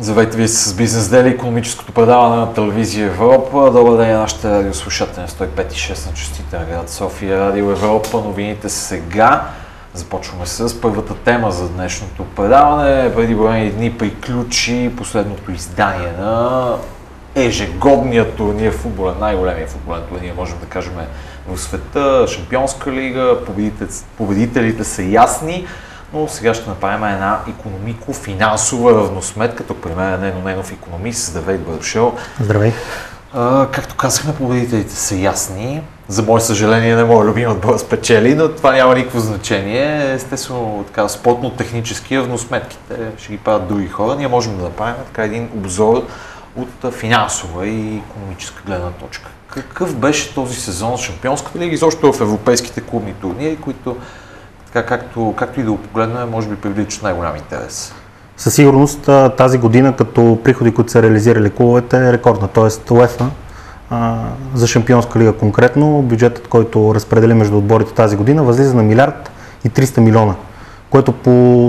Здравейте ви с Бизнес Дели, икономическото предаване на телевизия Европа. Добър ден на нашите радиослушатели на 105 и 6 на честите на град София, Радио Европа. Новините сега. Започваме с първата тема за днешното предаване. Преди броени дни приключи последното издание на ежегодния турнир футболен, най-големия футболен турнир, можем да кажем, в света. Шампионска лига, победителите са ясни. Но сега ще направим една икономико-финансова равносметка. Тук при мен е Нено Ненов, икономист. Здравей, добре дошъл. Здравей. Както казахме, победителите са ясни. За мое съжаление не мога любим отбор спечели, но това няма никакво значение. Естествено, така, спортно-технически равносметките ще ги правят други хора. Ние можем да направим така един обзор от финансова и икономическа гледна точка. Какъв беше този сезон в Шампионската лига и изобщо в европейските клубни турнири, които както и да го погледнем, може би привличат най-голям интерес? Със сигурност тази година като приходи, които са реализирали клубовете, е рекордна. Тоест УЕФА за Шампионска лига конкретно, бюджетът, който разпредели между отборите тази година, възлиза на 1 милиард и 300 милиона, което по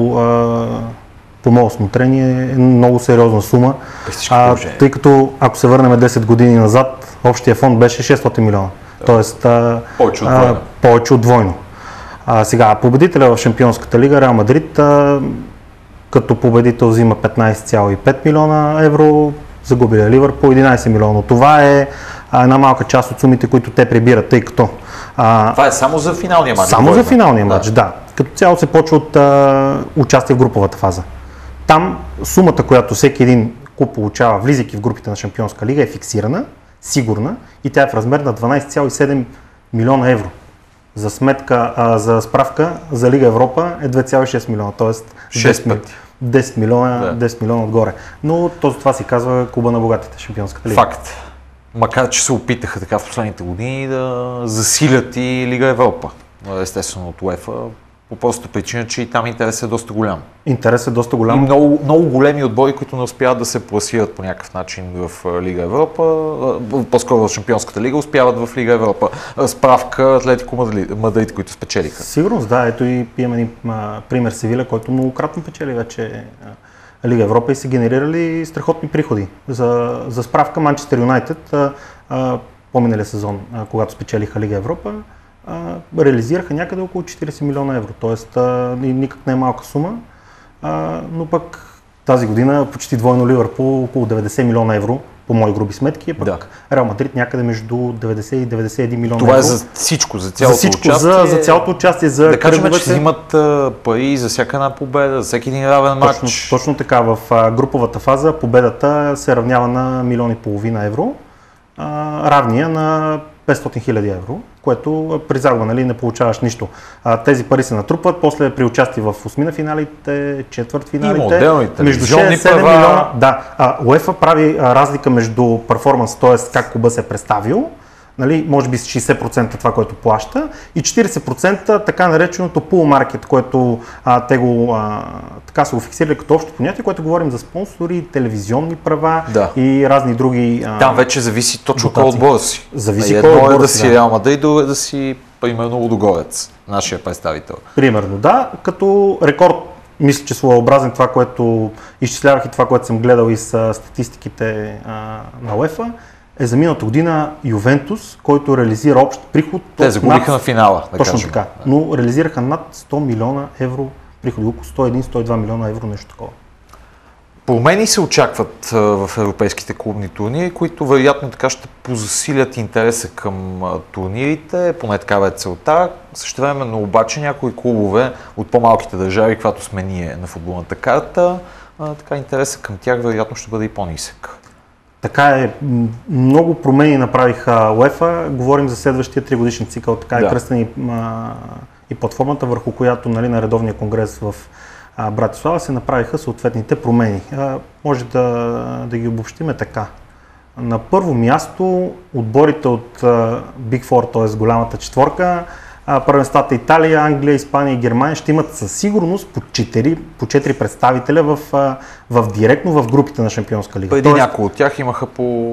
мое осмотрение е много сериозна сума, тъй като ако се върнем 10 години назад, общия фонд беше 600 милиона, т.е. повече от двойно. Сега, победителя в Шампионската лига, Реал Мадрид, като победител взима 15,5 милиона евро, загубилия Ливърпул 11 милиона. Това е една малка част от сумите, които те прибират, тъй като... Това е само за финалния матч? Само за финалния матч, да. Като цяло се почва от участие в груповата фаза. Там сумата, която всеки един клуб получава, влизайки в групите на Шампионска лига, е фиксирана, сигурна и тя е в размер на 12,7 милиона евро. За сметка, за справка, за Лига Европа е 2,6 милиона, т.е. 10 милиона отгоре. Но това си казва клуба на богатите, Шампионската лига. Факт. Макар че се опитаха така в последните години да засилят и Лига Европа, естествено от УЕФА, по простата причина, че и там интересът е доста голям. Интересът е доста голям. И много големи отбори, които не успяват да се пласират по някакъв начин в Лига Европа, по-скоро в Шампионската лига, успяват в Лига Европа. Справка Атлетико Мадрид, които спечелиха. Сигурно, да. Ето и имаме пример Севиля, който многократно печели вече Лига Европа и са генерирали страхотни приходи. За справка Манчестър Юнайтед по-миналия сезон, когато спечелиха Лига Европа, реализираха някъде около 40 милиона евро, т.е. никак не е малка сума, но пък тази година почти двойно Ливърпул, около 90 милиона евро по мои груби сметки, пък Реал Мадрид някъде между 90 и 91 милиона евро. Това е за всичко, за цялото участие. За цялото участие, за да кажем, че взимат пари за всяка една победа, за всеки един равен матч. Точно така, в груповата фаза победата се равнява на 1,5 милиона евро, равния на 500 хиляди евро, което при загуба не получаваш нищо. Тези пари се натрупват, после при участие в осмина финалите, четвъртфиналите, между 6-7 милиона. Да, УЕФА прави разлика между перформанс, т.е. как клуба се е представил, може би с 60% това, което плаща, и 40% така нареченото pool market, което те така са го фиксирали като общо понятие, което говорим за спонсори, телевизионни права и разни други. Там вече зависи точно кой отбор си. Зависи кой отбор да си Реал Мадрид, друго да си примерно Лудогорец, нашия представител. Примерно, да, като рекорд. Мисля, че своеобразен това, което изчислявах и това, което съм гледал и с статистиките на УЕФА, е за миналата година Ювентус, който реализира общ приход. Те загубиха на финала, да точно кажем. Така, но реализираха над 100 милиона евро приходи, около 101-102 милиона евро, нещо такова. Промени се очакват в европейските клубни турнири, които вероятно така ще позасилят интереса към турнирите, поне такава е целта. Същевременно обаче някои клубове от по-малките държави, каквато сме ние на футболната карта, така интересът към тях вероятно ще бъде и по-нисък. Така е, много промени направиха УЕФА, говорим за следващия 3-годишен цикъл, така е кръстен и платформата, върху която на редовния конгрес в Братислава се направиха съответните промени. Може да ги обобщиме така. На първо място отборите от Big Four, т.е. голямата четворка, първенствата Италия, Англия, Испания и Германия ще имат със сигурност по 4 представителя директно в групите на Шампионска лига. Преди някои от тях имаха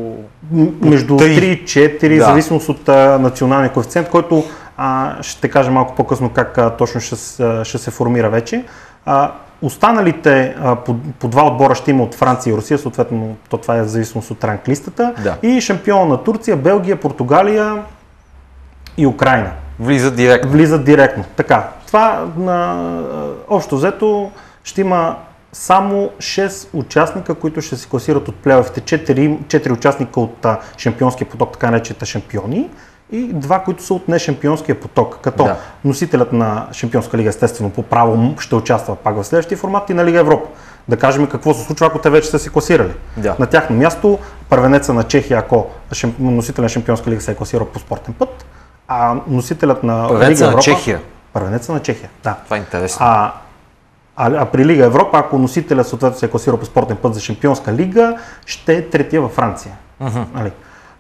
между 3 и 4, в зависимост от националния коефициент, който ще кажа малко по-късно как точно ще се формира вече. Останалите по два отбора ще има от Франция и Русия, съответно това е в зависимост от ранглистата. Да. И шампион на Турция, Белгия, Португалия и Украина. Влизат директно. Така, това общо взето ще има само 6 участника, които ще се класират от плейофите. 4 участника от шампионския поток, така наречените шампиони, и 2, които са от нешампионския поток. Като носителят на Шампионска лига, естествено, по право ще участва пак в следващия формат и на Лига Европа. Да кажем какво се случва, ако те вече са се класирали. Да. На тяхно място първенеца на Чехия, ако носителят на Шампионска лига се е класирал по спортен път, а носителят на Лига Европа... Първенеца на Чехия, да. Това е интересно. А при Лига Европа, ако носителят съответно се е класирал по спортен път за Шампионска лига, ще е третия във Франция. Нали?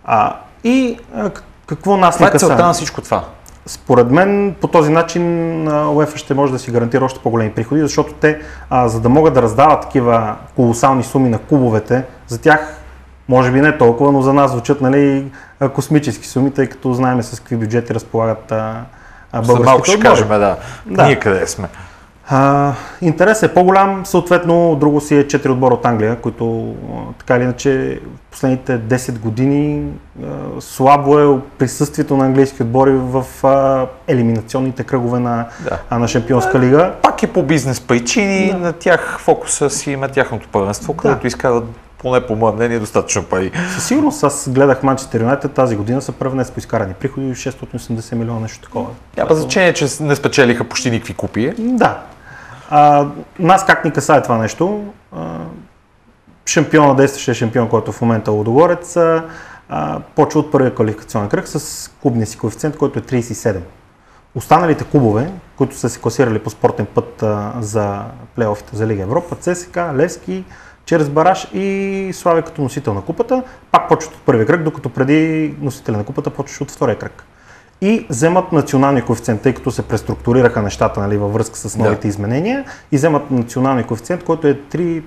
Какво нас не касае? Това е целта на всичко това. Според мен по този начин УЕФА ще може да си гарантира още по-големи приходи, защото те, за да могат да раздават такива колосални суми на клубовете, за тях може би не толкова, но за нас звучат, нали, космически суми, тъй като знаем с какви бюджети разполагат българските малко ще отбори. кажем, да. Ние къде сме. Интересът е по-голям, съответно друго си е 4 отбора от Англия, които така или иначе последните 10 години слабо е присъствието на английски отбори в елиминационните кръгове на Шампионска лига. Пак е по бизнес причини, на тях фокуса си има тяхното първенство, където изкарат поне по мое мнение достатъчно пари. Със сигурност, аз гледах Манчестър Юнайтед тази година са първенец по изкарани приходи 680 милиона, нещо такова. Няма значение, че не спечелиха почти никакви купи. Да. Нас как ни касае това нещо? Шампиона, действащия шампион, който в момента е Лудогорец, почва от първия квалификационен кръг с клубния си коефициент, който е 37. Останалите клубове, които са се класирали по спортен път за плейофите за Лига Европа, ЦСКА, Левски, Черес Бараш и Славия като носител на купата, пак почват от първия кръг, докато преди носителя на купата почваш от втория кръг. И вземат националния коефициент, тъй като се преструктурираха нещата, нали, във връзка с новите изменения, и вземат националния коефициент, който е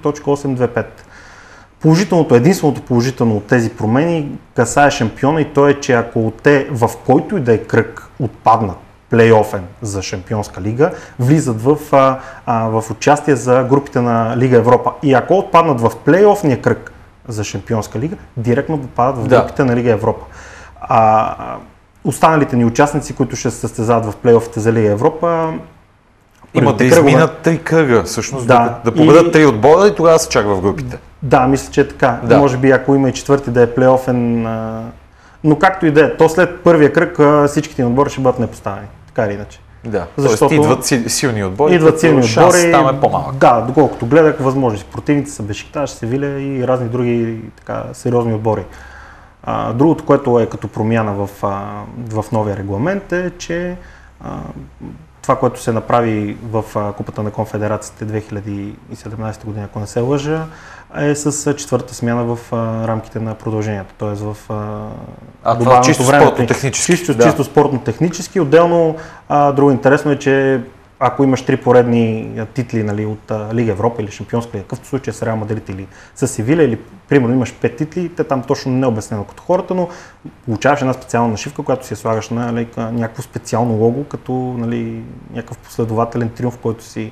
3.825. Единственото положително от тези промени касае шампиона, и то е, че ако те в който и да е кръг отпаднат плейофен за Шампионска лига, влизат в участие за групите на Лига Европа. И ако отпаднат в плейофния кръг за Шампионска лига, директно попадат в групите на Лига Европа. Останалите ни участници, които ще се състезават в плейофите за Лига Европа, имат да изминат 3 кръга, всъщност, да победат 3 отбора и тогава се чака в групите. Да, мисля, че е така. Може би ако има и четвърти да е плейофен, но както и да е, то след първия кръг всичките отбори ще бъдат непоставени, така или иначе. Да, защото идват силни отбори, шанс там е по-малък. Да, доколкото гледах, възможни противници са Бешикташ, Севиля и разни други така сериозни отбори. Другото, което е като промяна в новия регламент, е, че това, което се направи в Купата на конфедерациите 2017 година, ако не се лъжа, е с четвърта смяна в рамките на продължението, т.е. в чисто спортно-технически. Чисто спортно-технически. Отделно, друго интересно е, че ако имаш 3 поредни титли, нали, от Лига Европа или Шампионска лига, какъвто случай с Реал Мадрид или с Севиля, или примерно имаш 5 титли, те там точно не е обяснено като хората, но получаваш една специална нашивка, която си я слагаш на някакво специално лого, като, нали, някакъв последователен триумф, който си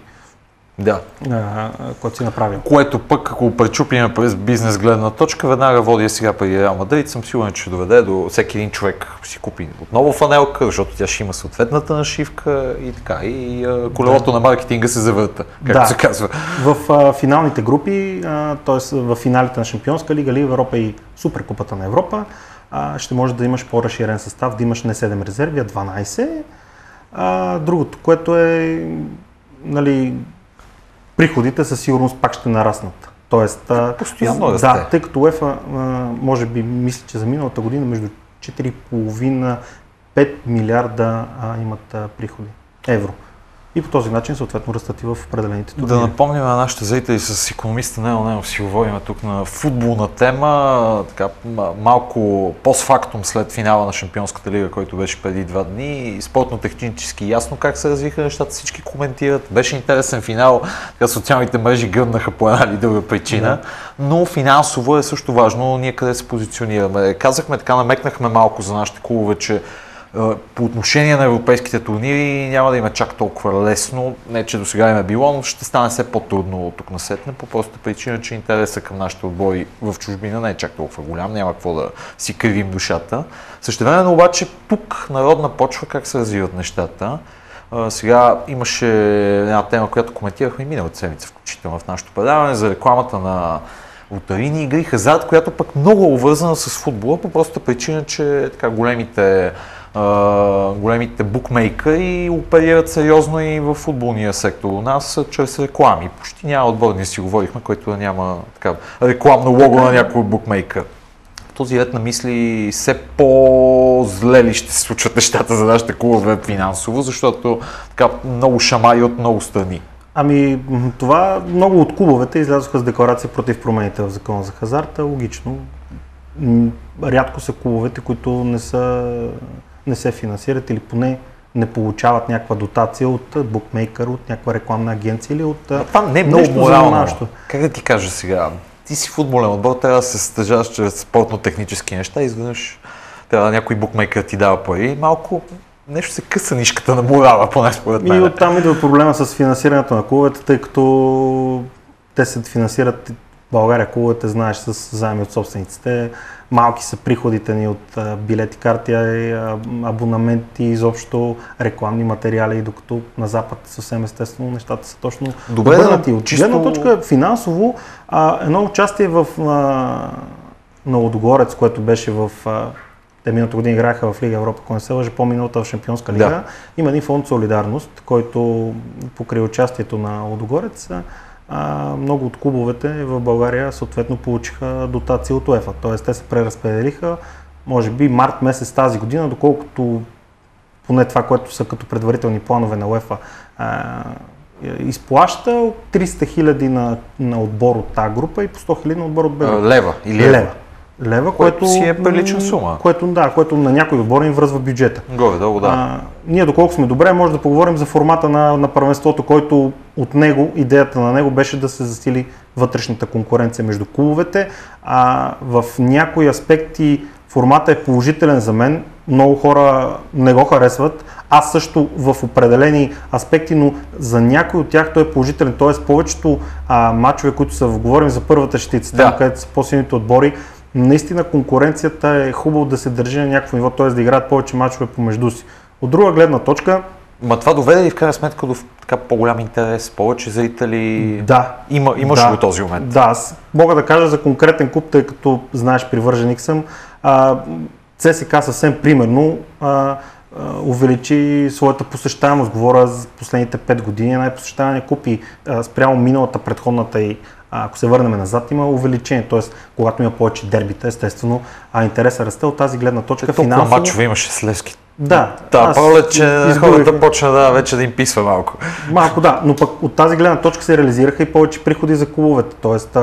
направил. Което пък, ако пречупим през бизнес гледна точка, веднага води сега при Реал Мадрид, съм сигурен, че ще доведе до всеки един човек си купи отново фанелка, защото тя ще има съответната нашивка и така. И колелото на маркетинга се завърта, както се казва. В финалните групи, т.е. в финалите на Шампионска лига, Лига Европа и Суперкупата на Европа, ще може да имаш по-разширен състав, да имаш не 7 резерви, а 12. Другото, което е, нали, приходите със сигурност пак ще нараснат. Тоест, тъй като УЕФА, може би, мисля, че за миналата година между 4,5-5 милиарда имат приходи евро. И по този начин съответно растат и в определените турнири. Да напомним на нашите зрители с икономиста Нено Ненов си говорим тук на футболна тема, така малко постфактум след финала на Шампионската лига, който беше преди 2 дни. Спортно-технически ясно как се развиха нещата, всички коментират. Беше интересен финал, така социалните мрежи гръмнаха по една или друга причина, но финансово е също важно ние къде се позиционираме. Казахме така, намекнахме малко за нашите клубове, че По отношение на европейските турнири няма да има чак толкова лесно, не че до сега им е било, но ще стане все по-трудно от тук насетне, по простата причина, че интереса към нашите отбори в чужбина не е чак толкова голям, няма какво да си кривим душата. Същевременно обаче тук народна почва как се развиват нещата. Сега имаше една тема, която коментирахме и миналата седмица, включително в нашото предаване, за рекламата на лотарийни игри, хазарт, която пък много е обвързана с футбола, по простата причина, че така големите букмейкъри оперират сериозно и в футболния сектор у нас чрез реклами. Почти няма отбор, ние си говорихме, който да няма така рекламно лого на някой букмейкър. В този ред на мисли все по-зле ли ще се случват нещата за нашите клубове финансово, защото така много шамари от много страни. Ами това много от клубовете излязоха с декларация против промените в закона за хазарта, логично. Рядко са клубовете, които не се финансират или поне не получават някаква дотация от букмейкър, от някаква рекламна агенция или от това не е много морално. Как да ти кажа сега? Ти си футболен отбор, трябва да се стъжаваш чрез спортно-технически неща и изведнъж трябва някой букмейкър ти дава пари. Малко нещо се къса нишката на морала, поне според мен. И оттам идва проблема с финансирането на клубовете, тъй като те се финансират в България, клубовете, знаеш, с заеми от собствениците. Малки са приходите ни от билети, карти, абонаменти, изобщо рекламни материали, докато на Запад съвсем естествено нещата са точно обърнати. От гледна точка финансово, едно участие на Лудогорец, което беше в... Те миналата година играха в Лига Европа, ако не се лъжа, по-миналата в Шампионска лига. Да. Има един фонд Солидарност, който покрай участието на Лудогорец, много от клубовете в България съответно получиха дотация от УЕФА. Т.е. те се преразпределиха, може би март месец тази година, доколкото поне това, което са като предварителни планове на УЕФА изплаща 300 хиляди на отбор от тази група и по 100 хиляди на отбор от Б. Лева или евро. Лева, което си е прилична сума. Което на някой отбор им връзва бюджета. Горе-долу, да. Ние доколко сме добре, може да поговорим за формата на първенството, който от него, идеята на него беше да се засили вътрешната конкуренция между клубовете. В някои аспекти формата е положителен за мен, много хора не го харесват. Аз също в определени аспекти, но за някой от тях той е положителен. Т.е. повечето мачове, които са, говорим за първата щица, там където са по-силните отбори, наистина конкуренцията е хубаво да се държи на някакво ниво, т.е. да играят повече мачове помежду си. От друга гледна точка... Това доведе ли в крайна сметка до така по-голям интерес, повече зрители? Да. Имаш го този момент? Да, аз мога да кажа за конкретен клуб, тъй като знаеш, привърженик съм. ЦСКА съвсем примерно увеличи своята посещаемост. Говоря за последните 5 години, най-посещавания клуб и спрямо миналата, предходната и ако се върнем назад, има увеличение, т.е. когато има повече дербита, естествено, интересът расте от тази гледна точка. Толкова мачове имаше с Левски. Да. Пролет, че хората почна вече да им писва малко. Малко, да, но пък от тази гледна точка се реализираха и повече приходи за клубовете, т.е.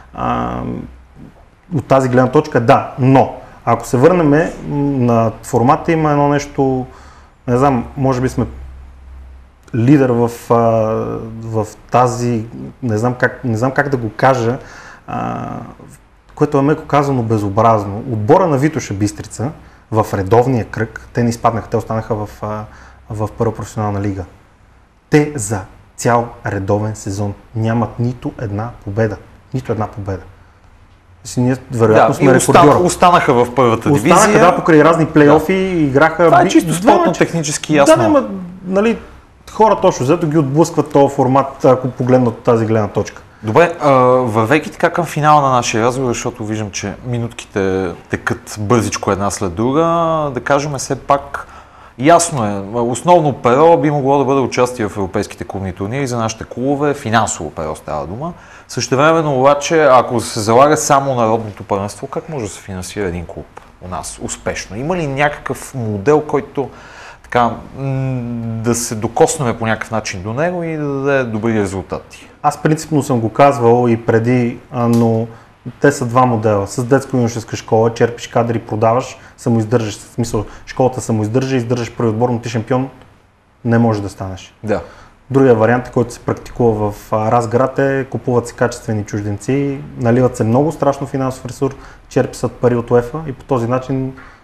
От тази гледна точка да, но ако се върнем на формата, има едно нещо, не знам, може би сме лидер в тази, не знам как да го кажа, което е меко казано безобразно. Отбора на Витоша Бистрица в редовния кръг, те не изпаднаха, те останаха в първа професионална лига. Те за цял редовен сезон нямат нито една победа. Нито една победа. Ние вероятно сме рекордьор. Останаха в първата дивизия. Останаха, покрай разни плейофи, играха... Това е чисто спортно-технически ясно. Да, нали, хората точно взето ги отблъскват този формат, ако погледнат от тази гледна точка. Добре, вървейки така към финала на нашия разговор, защото виждам, че минутките текат бързичко една след друга, да кажем все пак, ясно е, основно перо би могло да бъде участие в европейските клубни турнири за нашите клубове, финансово перо става дума. Същевременно обаче, ако се залага само народното първенство, как може да се финансира един клуб у нас успешно? Има ли някакъв модел, който така, да се докоснем по някакъв начин до него и да даде добри резултати? Аз принципно съм го казвал и преди, но те са два модела. С детско-юношеска школа черпиш кадри, продаваш, самоиздържаш. В смисъл, школата самоиздържа, издържаш първи отбор, но ти шампион не може да станеш. Да. Другия вариант, който се практикува в Разград е купуват се качествени чужденци, наливат се много страшно финансов ресурс, черписат пари от УЕФА и по този начин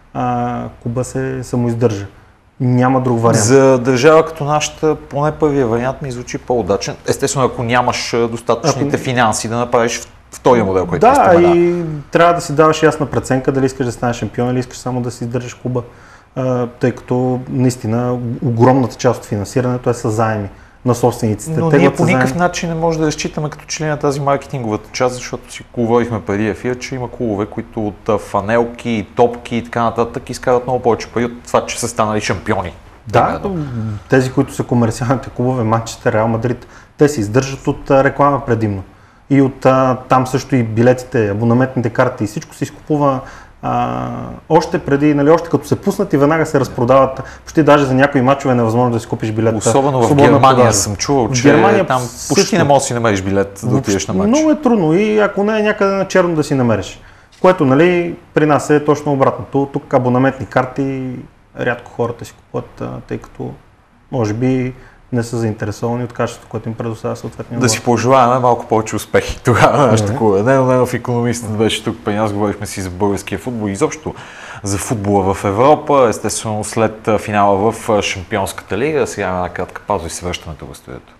клуба се самоиздържа. Няма друг вариант. За държава като нашата, поне първия вариант ми звучи по-удачен. Естествено, ако нямаш достатъчните финанси да направиш втория модел, който ти спомена. И трябва да си даваш ясна преценка дали искаш да станеш шампион или искаш само да си издържаш клуба. Тъй като наистина огромната част от финансирането е със заеми на собствениците. Но ние по никакъв начин не може да разчитаме като член на тази маркетинговата част, защото си говорихме преди ефир, че има клубове, които от фанелки, топки и така нататък изкарат много повече пари от това, че са станали шампиони. Да, тези, които са комерциалните клубове, Манчестър, Реал Мадрид, те се издържат от реклама предимно. И от там също и билетите, абонаментните карти и всичко се изкупува още преди, нали, още като се пуснат и веднага се разпродават. Почти даже за някои мачове е невъзможно да си купиш билет. Особено в Германия съм чувал, че Германия там почти не можеш да си намериш билет да отидеш на мач. Много е трудно и ако не е някъде на черно да си намериш. Което, нали, при нас е точно обратното. Тук абонаментни карти рядко хората си купуват, тъй като може би не са заинтересовани от качеството, което им предоставя съответния. Да си пожелаваме малко повече успехи тогава на нашата клуба. Ненов икономист беше тук при нас, говорихме си за българския футбол и изобщо за футбола в Европа, естествено след финала в Шампионската лига. Сега една кратка пауза и се връщаме тук в студиото.